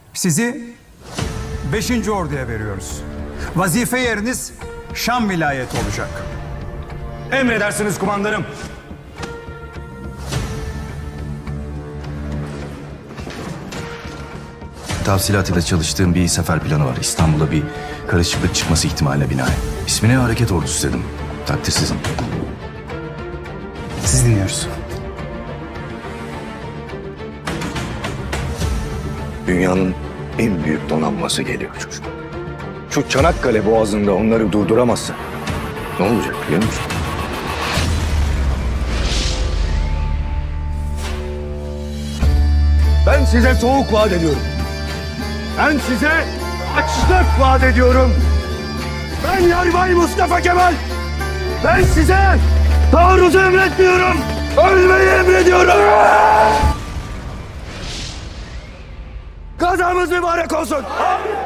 Sizi 5. Ordu'ya veriyoruz. Vazife yeriniz Şam vilayeti olacak. Emredersiniz kumandanım. Tavsilatıyla çalıştığım bir sefer planı var. İstanbul'a bir karışıklık çıkması ihtimaline binaen. İsmine hareket ordusu dedim. Takdirsizim. Siz dinliyoruz. Dünyanın en büyük donanması geliyor çocuk. Şu Çanakkale Boğazı'nda onları durduramazsa ne olacak biliyor musun? Ben size soğuk vaat ediyorum. Ben size açlık vaat ediyorum. Ben Yarbay Mustafa Kemal. Ben size taarruzu emretmiyorum. Ölmeyi emrediyorum. Gazamız mübarek olsun.